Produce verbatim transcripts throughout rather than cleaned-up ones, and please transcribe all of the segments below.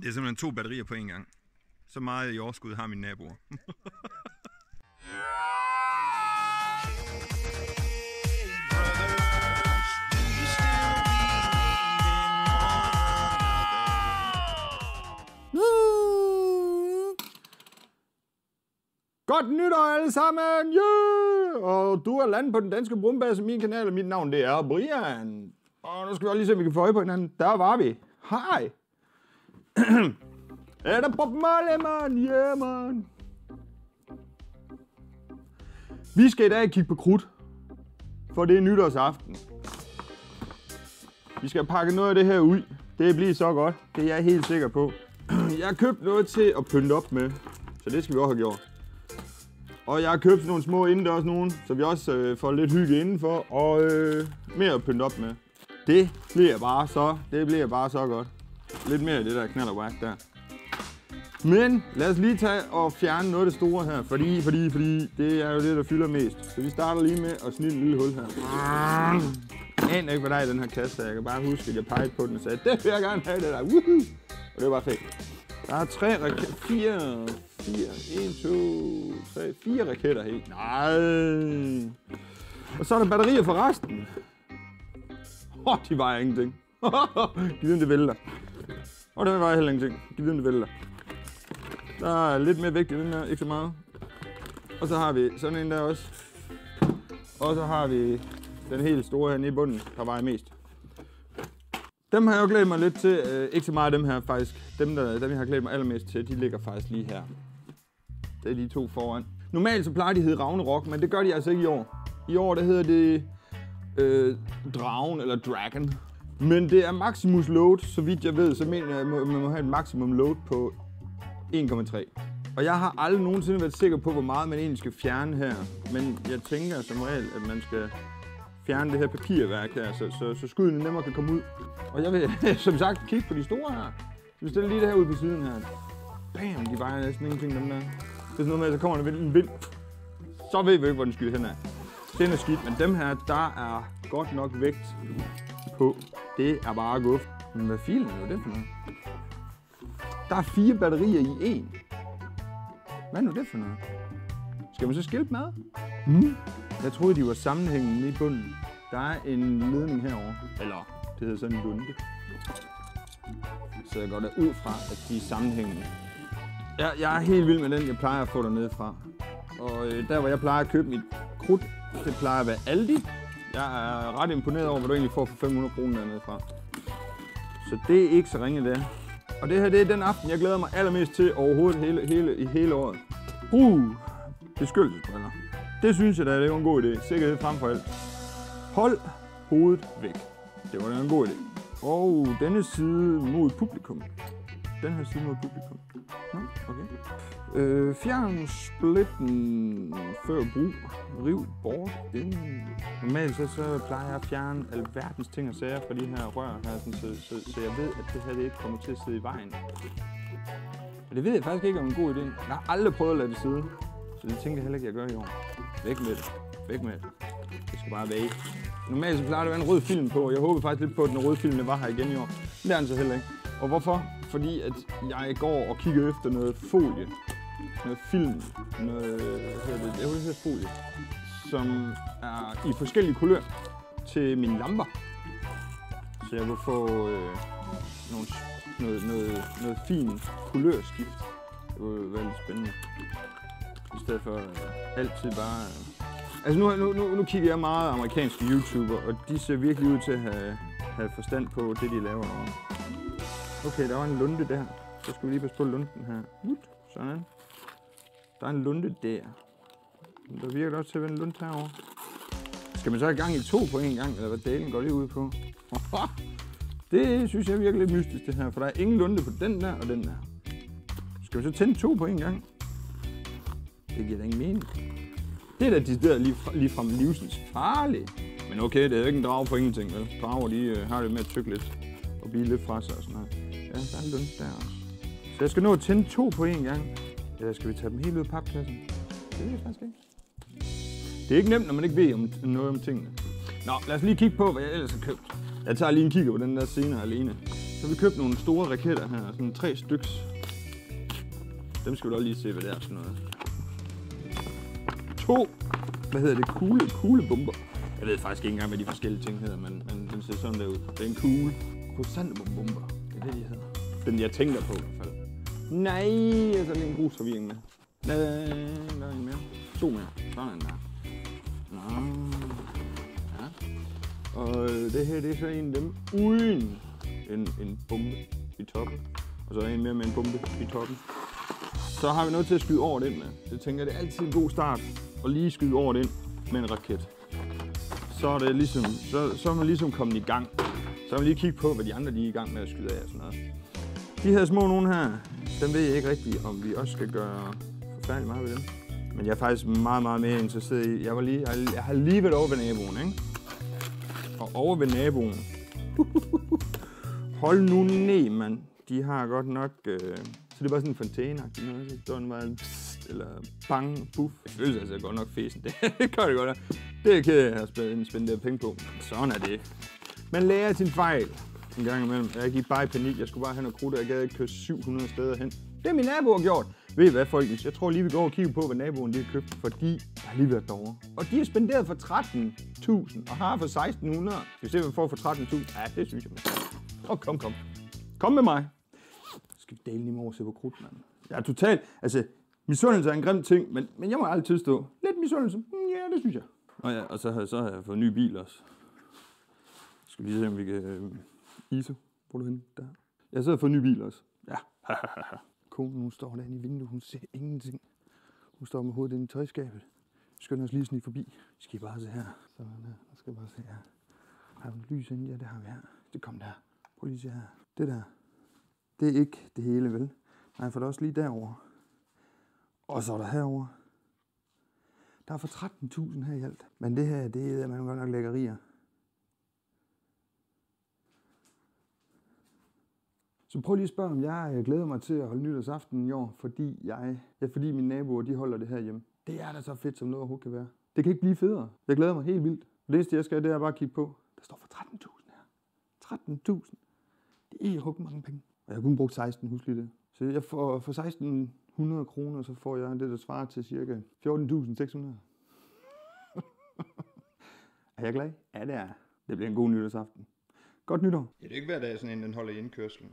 Det er simpelthen to batterier på en gang. Så meget i overskud har mine naboer. Godt nytår alle sammen, yeah! Og du er landet på den danske brumbase, min kanal, og mit navn det er Brian. Og nu skal vi også lige se, om vi kan få øje på hinanden. Der var vi. Hej! Er der Bob Marley, man? Yeah, man! Vi skal i dag kigge på krudt, for det er nytårsaften. Vi skal pakke noget af det her ud. Det bliver så godt, det er jeg helt sikker på. Jeg har købt noget til at pynte op med, så det skal vi også have gjort. Og jeg har købt nogle små indendørs nogen, så vi også øh, får lidt hygge indenfor og øh, mere at pynte op med. Det bliver bare så, det bliver bare så godt. Lidt mere af det der knallerwhack der. Men lad os lige tage og fjerne noget af det store her, fordi, fordi, fordi det er jo det, der fylder mest. Så vi starter lige med at snitte et lille hul her. Jeg aner ikke, hvad der er i den her kasse, jeg kan bare huske, at jeg pegede på den og sagde, det vil jeg gerne have, det der. Woohoo! Og det var fedt. Der er tre raketter, fire, fire, en, to, tre, fire raketter helt. Nej. Og så er der batterier for resten. Åh, oh, de vejer ingenting. Giv dem det vælter. Og den vejer heller ingenting. Giv dem det vælter. Der er lidt mere vægt i den her, ikke så meget. Og så har vi sådan en der også. Og så har vi den helt store her nede i bunden, der vejer mest. Dem har jeg jo glædet mig lidt til. Øh, ikke så meget dem her faktisk. Dem, der, dem jeg har glædet mig allermest til, de ligger faktisk lige her. Det er de to foran. Normalt så plejer de at hedde Ragnarok, men det gør de altså ikke i år. I år der hedder det øh, Dragen eller Dragon. Men det er maximus load, så vidt jeg ved, så mener jeg, at man må have et maximum load på en komma tre. Og jeg har aldrig nogensinde været sikker på, hvor meget man egentlig skal fjerne her. Men jeg tænker som regel, at man skal fjerne det her papirværk her, så, så, så skuddene nemmere kan komme ud. Og jeg vil som sagt kigge på de store her. Så vi stiller lige det her ud på siden her. Bam, de vejer næsten ingenting, dem der. Det er sådan noget med, at så kommer der en vind. Så ved vi ikke, hvor den skyder hen af. Den er skidt, men dem her, der er godt nok vægt på. Det er bare guf. Men hvad filen er det for noget? Der er fire batterier i en. Hvad er nu det for noget? Skal man så skilte med? Mm. Jeg troede, de var sammenhængende i bunden. Der er en ledning herover, eller det hedder sådan en lunde. Så jeg går da ud fra, at de er sammenhængende. Jeg, jeg er helt vild med den, jeg plejer at få dernede fra. Og øh, der, hvor jeg plejer at købe mit krudt, det plejer at være Aldi. Jeg er ret imponeret over, hvad du egentlig får for fem hundrede kroner dernede fra. Så det er ikke så ringe det. Og det her, det er den aften, jeg glæder mig allermest til overhovedet hele, hele, i hele året. Uh, beskyttelsesbriller. Det synes jeg da, det var en god idé. Sikkerhed frem for alt. Hold hovedet væk. Det var da en god idé. Og denne side mod publikum. Den her side mod publikum. Nå, okay. Øh, fjern splitten før brug. Riv bort inden. Normalt så, så plejer jeg at fjerne alverdens ting og sager fra de her rør her, sådan, så, så, så jeg ved, at det her det ikke kommer til at sidde i vejen. Og det ved jeg faktisk ikke om en god idé. Jeg har aldrig prøvet at lade det sidde. Så det tænker jeg heller ikke, jeg gør i år. Væk med det. Væk med det. Det skal bare væk. Normalt så plejer der at være en rød film på, og jeg håber faktisk lidt på, at den røde film var her igen i år. Det er den så heller ikke. Og hvorfor? Fordi at jeg går og kigger efter noget folie. Noget film. Noget, hvad hedder det? Jeg vil sige folie. Som er i forskellige kulør til mine lamper. Så jeg vil få øh, nogle, noget, noget, noget fint kulørskift. Det vil være lidt spændende. I stedet for øh, altid bare... Øh. Altså nu, nu, nu, nu kigger jeg meget amerikanske YouTuber, og de ser virkelig ud til at have, have forstand på det, de laver derovre. Okay, der var en lunde der. Så skal vi lige passe på lunden her. Sådan. Der er en lunde der. Der virker også til at være en lunde herovre. Skal man så i gang i to på en gang, eller hvad dalen går lige ud på? Det synes jeg virker lidt mystisk det her, for der er ingen lunde på den der og den der. Skal vi så tænde to på en gang? Det giver da ingen mening. Det er da de der lige, lige fra livsens farlige. Men okay, det er jo ikke en drag på ingenting, vel? Drager, de øh, har det med at tykke lidt og blive lidt fra sig og sådan noget. Ja, der er en lunde der også. Så jeg skal nå at tænde to på en gang. Eller skal vi tage dem helt ud af papkassen? Det ved jeg faktisk ikke. Det er ikke nemt, når man ikke ved om noget om tingene. Nå, lad os lige kigge på, hvad jeg ellers har købt. Jeg tager lige en kigger på den der scene alene. Så Så vi købte nogle store raketter her, sådan tre styks. Dem skal du også lige se, hvad det er sådan noget. To, hvad hedder det, kugle, kuglebomber. Jeg ved faktisk ikke engang, hvad de forskellige ting hedder, men, men den ser sådan der ud. Det er en kugle. Croissantbomber, det er det, de hedder. Den jeg tænker på i hvert fald. Nej, jeg tager lige en grusforvirring med. Nej, der er en mere. To mere. Sådan der. Nå. Ja. Og det her, det er så en af dem uden en, en bombe i toppen. Og så er der en mere med en bombe i toppen. Så har vi noget til at skyde over den med. Det tænker jeg, det er altid en god start at lige skyde over den med en raket. Så er, det ligesom, så, så er man ligesom kommet i gang. Så har vi lige kigge på, hvad de andre de er i gang med at skyde af og sådan noget. De her små nogen her, dem ved jeg ikke rigtigt, om vi også skal gøre forfærdeligt meget ved dem. Men jeg er faktisk meget, meget mere interesseret i. Jeg, var lige, jeg har lige været over ved naboen, ikke? Og over ved naboen. Hold nu ned, mand. De har godt nok... Øh, så det er bare sådan en fontæne-agtig noget. Så den var pst, eller bang, buff. Jeg føler altså godt nok fesen. Det, det gør det godt. Det er ked af at spænde penge på. Sådan er det. Man lærer sin fejl en gang imellem. Jeg gik bare i panik. Jeg skulle bare have noget krudt, og jeg gad ikke køre syv hundrede steder hen. Det er min nabo har gjort. Ved I hvad, folkens? Jeg tror lige, vi går og kigger på, hvad naboen de har købt, fordi jeg har lige været derovre. Og de har spenderet for tretten tusind og har for seksten hundrede. Skal vi se, hvad vi får for tretten tusind? Ja, det synes jeg. Åh, oh, kom, kom. Kom med mig. Skal vi dele lige med over og se på krudt, mand? Jeg er totalt... Altså, misundelse er en grim ting, men, men jeg må aldrig tilstå. Lidt misundelse? Ja, det synes jeg. Og, ja, og så, har, så har jeg fået en ny bil også. Skal vi lige se, om vi kan... Øh, Iso, hvor er du henne? Der. Jeg så har fået en ny bil også. Ja. Konen, hun står derinde i vinduet. Hun ser ingenting. Hun står med hovedet inde i tøjskabet. Vi skynder os lige snige forbi. Skal I bare se her. Sådan her. Nu skal jeg bare se her. Har vi lys inde? Ja, det har vi her. Det kom der. Prøv lige at se her. Det der. Det er ikke det hele, vel? Nej, for der er også lige derovre. Og så er der herovre. Der er for tretten tusind her i alt. Men det her, det er man godt nok lækkerier. Så prøv lige at spørge, om jeg glæder mig til at holde nytårsaften i år, fordi jeg, ja, fordi mine naboer, de holder det her hjemme. Det er da så fedt, som noget overhovedet kan være. Det kan ikke blive federe. Jeg glæder mig helt vildt. Det eneste, jeg skal, det er bare at kigge på. Der står for tretten tusind her. tretten tusind. Det er hugget mange penge. Og jeg har kun brugt seksten, husk lige det. Så jeg får for seksten hundrede kroner, så får jeg det, der svarer til cirka fjorten tusind seks hundrede. Er jeg glad? Ja, det er. Det bliver en god nytårsaften. Godt nytår. Ja, det er ikke hver dag, sådan en den holder i indkørslen.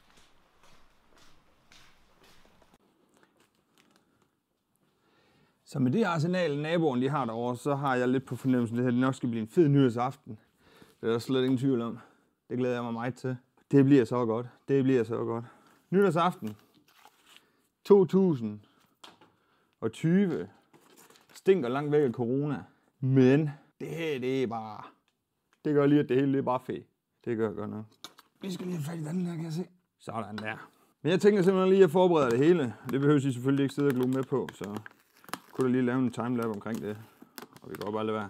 Så med det arsenal, naboen de har derovre, så har jeg lidt på fornemmelsen, at det her nok skal blive en fed nytårsaften. Det er der slet ingen tvivl om. Det glæder jeg mig meget til. Det bliver så godt. Det bliver så godt. Nytårsaften to tusind og tyve stinker langt væk af corona. Men det her, det er bare... Det gør lige, at det hele det er bare fedt. Det gør godt nok. Vi skal lige have fat i vandet her, kan jeg se. Sådan der. Men jeg tænker simpelthen lige at forberede det hele. Det behøver I selvfølgelig ikke sidde og glo med på, så kunne du lige lave en timelapse omkring det. Og vi går bare lade være.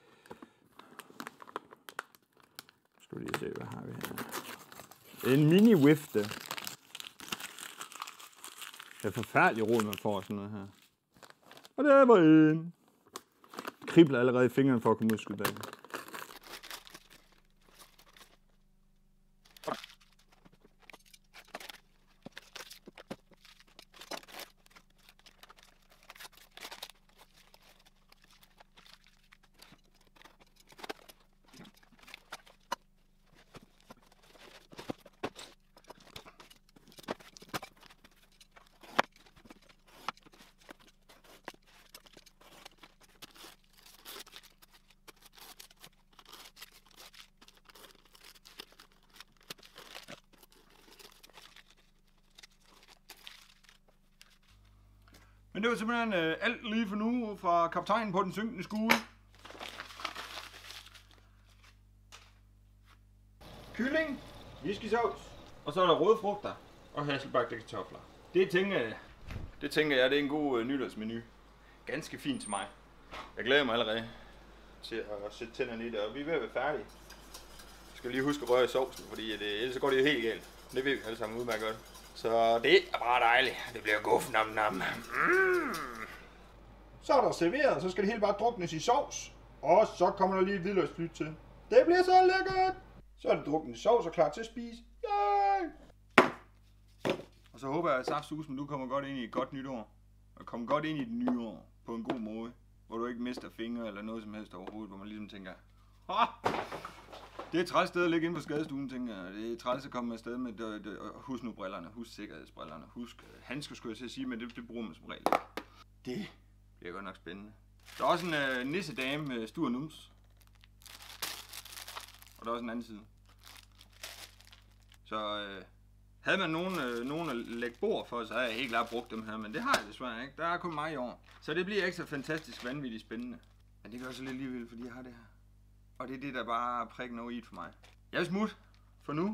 Skal vi lige se, hvad har vi her. En mini-vifte. Det er forfærdelig råd, man får sådan noget her. Og det var en. Kribler allerede i fingrene for at komme ud og skyde bag. Men det var simpelthen øh, alt lige for nu fra kaptajnen på den synkende skue. Kylling, whiskysauce, og så er der røde frugter og hasselbagte kartofler. Det tænker jeg, det tænker jeg, det er en god øh, nytårsmenu. Ganske fint til mig. Jeg glæder mig allerede til at sætte tænderne i det, og vi er ved at være færdige. Jeg skal lige huske at røre i sovsen, fordi det, ellers går det jo helt galt. Det ved vi alle sammen udmærket godt. Så det er bare dejligt. Det bliver guf nam nam. Mm. Så er der serveret, så skal det hele bare druknes i sovs. Og så kommer der lige hvidløgsflyt til. Det bliver så lækkert. Så er det druknet i sovs og klar til at spise. Yay! så håber jeg, at saftsusen, du kommer godt ind i et godt nytår. Og kommer godt ind i det nye år på en god måde. Hvor du ikke mister fingre eller noget som helst overhovedet. Hvor man ligesom tænker, det er et træls sted at ligge inde på skadestuen, tænker jeg. Det er træls at komme afsted med, det, det, husk nu brillerne, husk sikkerhedsbrillerne, husk handsker, skulle jeg til at sige, men det, det bruger man som regel. Det bliver godt nok spændende. Der er også en uh, nissedame med stur nums. Og der er også en anden side. Så uh, havde man nogen, uh, nogen at lægge bord for, så havde jeg helt klart brugt dem her, men det har jeg desværre ikke. Der er kun mig i år. Så det bliver ikke så fantastisk vanvittigt spændende. Men det gør så lidt alligevel, fordi jeg har det her. Og det er det, der bare prikker noget i for mig. Jeg er smut for nu.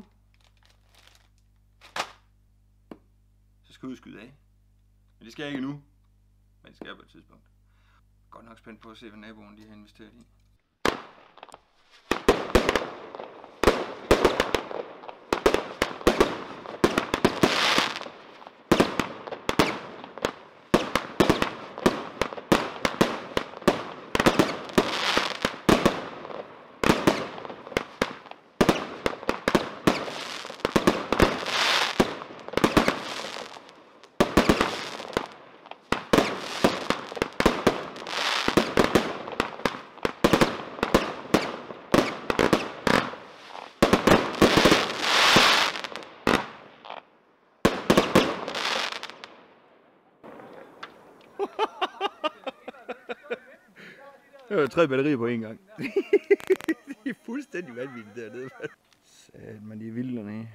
Så skal jeg udskyde af. Men det skal jeg ikke nu. Men det skal jeg på et tidspunkt. Godt nok spændt på at se, hvad naboen de har investeret i. Det var tre batterier på en gang. Det er fuldstændig vanvittigt dernede. Sat man, de er vilde dernede.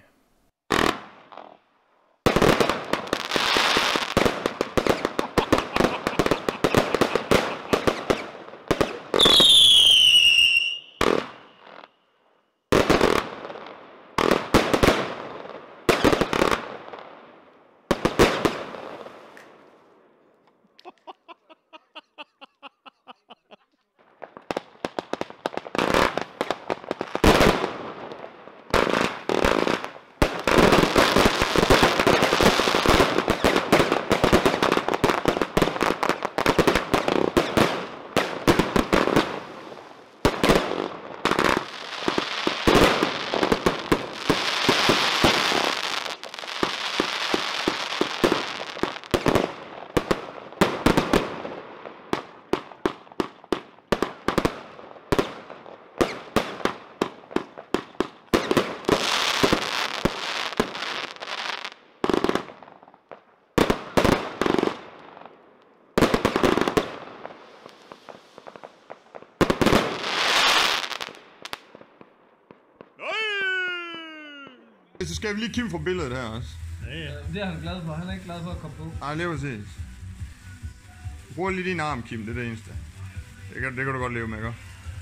Så skal vi lige Kim fra billedet her også. Ja, ja. Det er han glad for. Han er ikke glad for at komme på. Nej, det er præcis. Brug lige din arm, Kim. Det er det eneste. Det kan, det kan du godt leve med, ikke?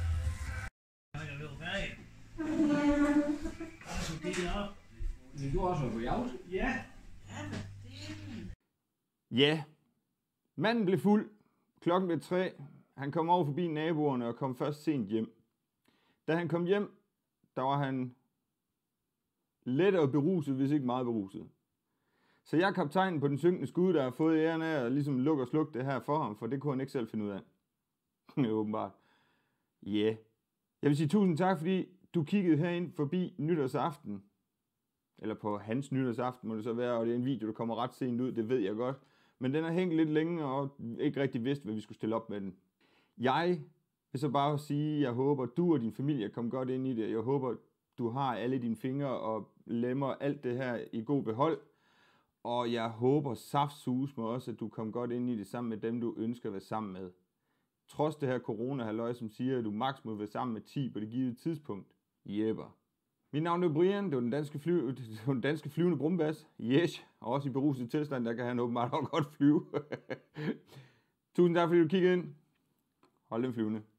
Men du har også været på jagt? Ja. Ja. Manden blev fuld. Klokken blev tre. Han kom over forbi naboerne og kom først sent hjem. Da han kom hjem, der var han let og beruset, hvis ikke meget beruset. Så jeg er kaptajnen på den synkende skud, der har fået æren af at ligesom lukke og slukke det her for ham, for det kunne han ikke selv finde ud af. Åbenbart. Ja. Yeah. Jeg vil sige tusind tak, fordi du kiggede herind forbi nytårsaften. Eller på hans nytårsaften må det så være, og det er en video, der kommer ret sent ud, det ved jeg godt. Men den har hængt lidt længe, og ikke rigtig vidst, hvad vi skulle stille op med den. Jeg vil så bare sige, at jeg håber, at du og din familie kommer godt ind i det. Jeg håber, du har alle dine fingre og lemmer alt det her i god behold. Og jeg håber saftsus med også, at du kommer godt ind i det sammen med dem, du ønsker at være sammen med. Trods det her corona-halløj, som siger, at du maks må være sammen med ti på det givet tidspunkt. Jepper. Mit navn er Brian, det var den danske, fly, det var den danske flyvende brumbas. Yes, og også i beruset tilstand, der kan han åbenbart også godt flyve. Tusind tak, fordi du kiggede ind. Hold den flyvende.